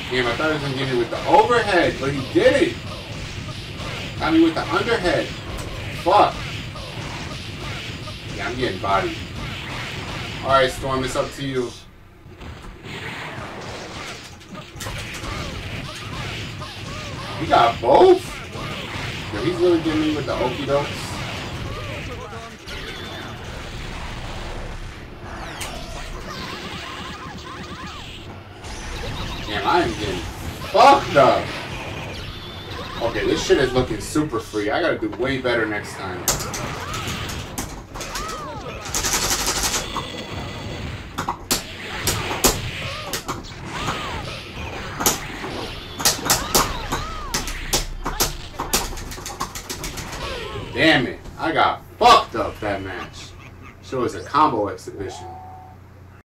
Damn, I thought he was gonna get me with the overhead, but he did it. Got me with the underhead. Fuck. Yeah, I'm getting bodied. Alright, Storm, it's up to you. He got both? Yo, he's really getting me with the okie dokes. Damn, I am getting fucked up. Okay, this shit is looking super free. I gotta do way better next time. Damn it, I got fucked up that match. So it was a combo exhibition.